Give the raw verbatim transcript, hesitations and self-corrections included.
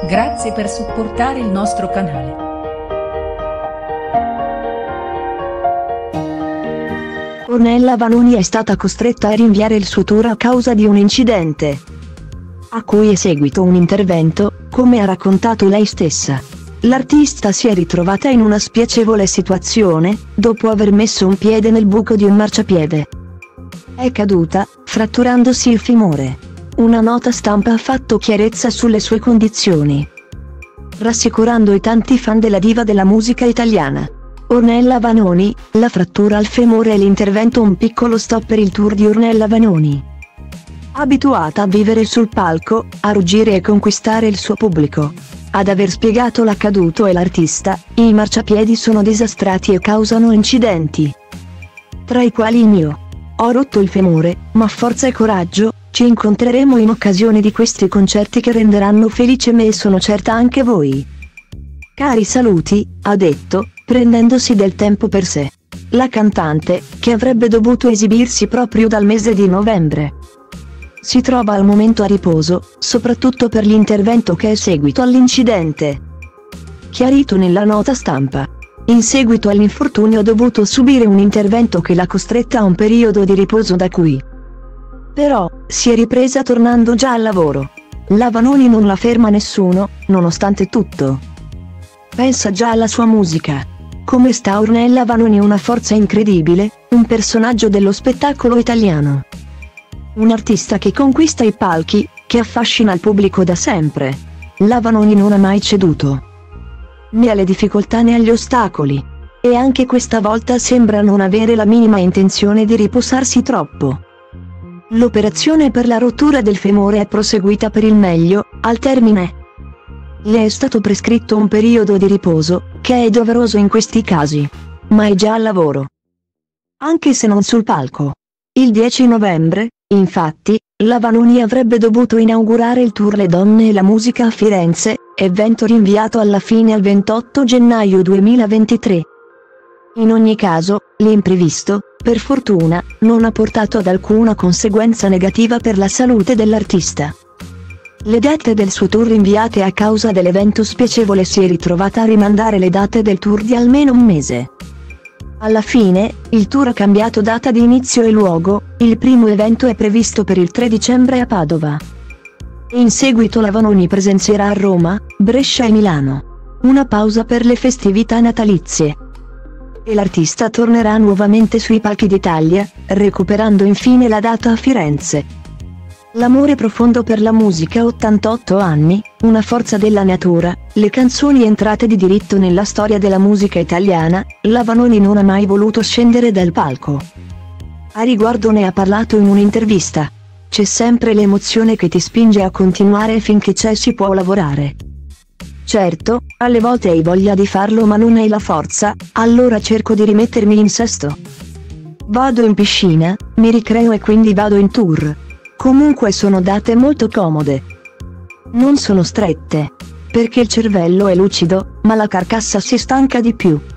Grazie per supportare il nostro canale. Ornella Vanoni è stata costretta a rinviare il suo tour a causa di un incidente, a cui è seguito un intervento, come ha raccontato lei stessa. L'artista si è ritrovata in una spiacevole situazione, dopo aver messo un piede nel buco di un marciapiede. È caduta, fratturandosi il femore. Una nota stampa ha fatto chiarezza sulle sue condizioni, rassicurando i tanti fan della diva della musica italiana. Ornella Vanoni, la frattura al femore e l'intervento un piccolo stop per il tour di Ornella Vanoni. Abituata a vivere sul palco, a ruggire e conquistare il suo pubblico. Ad aver spiegato l'accaduto e l'artista, i marciapiedi sono disastrati e causano incidenti, tra i quali il mio. Ho rotto il femore, ma forza e coraggio, ci incontreremo in occasione di questi concerti che renderanno felice me e sono certa anche voi. Cari saluti, ha detto, prendendosi del tempo per sé. La cantante, che avrebbe dovuto esibirsi proprio dal mese di novembre, si trova al momento a riposo, soprattutto per l'intervento che è seguito all'incidente. Chiarito nella nota stampa. In seguito all'infortunio ha dovuto subire un intervento che l'ha costretta a un periodo di riposo da cui però si è ripresa tornando già al lavoro. La Vanoni non la ferma nessuno, nonostante tutto. Pensa già alla sua musica. Come sta Ornella Vanoni? Una forza incredibile, un personaggio dello spettacolo italiano. Un artista che conquista i palchi, che affascina il pubblico da sempre. La Vanoni non ha mai ceduto, né alle difficoltà né agli ostacoli. E anche questa volta sembra non avere la minima intenzione di riposarsi troppo. L'operazione per la rottura del femore è proseguita per il meglio, al termine le è stato prescritto un periodo di riposo, che è doveroso in questi casi. Ma è già al lavoro, anche se non sul palco. Il dieci novembre, infatti, la Vanoni avrebbe dovuto inaugurare il tour Le Donne e la Musica a Firenze, evento rinviato alla fine al ventotto gennaio duemilaventitré. In ogni caso, l'imprevisto, per fortuna, non ha portato ad alcuna conseguenza negativa per la salute dell'artista. Le date del suo tour rinviate a causa dell'evento spiacevole si è ritrovata a rimandare le date del tour di almeno un mese. Alla fine, il tour ha cambiato data di inizio e luogo, il primo evento è previsto per il tre dicembre a Padova. In seguito la Vanoni presenzierà a Roma, Brescia e Milano. Una pausa per le festività natalizie. E l'artista tornerà nuovamente sui palchi d'Italia, recuperando infine la data a Firenze. L'amore profondo per la musica, ottantotto anni, una forza della natura, le canzoni entrate di diritto nella storia della musica italiana, la Vanoni non ha mai voluto scendere dal palco. A riguardo ne ha parlato in un'intervista. C'è sempre l'emozione che ti spinge a continuare e finché c'è si può lavorare. Certo, alle volte hai voglia di farlo ma non hai la forza, allora cerco di rimettermi in sesto. Vado in piscina, mi ricreo e quindi vado in tour. Comunque sono date molto comode. Non sono strette, perché il cervello è lucido, ma la carcassa si stanca di più.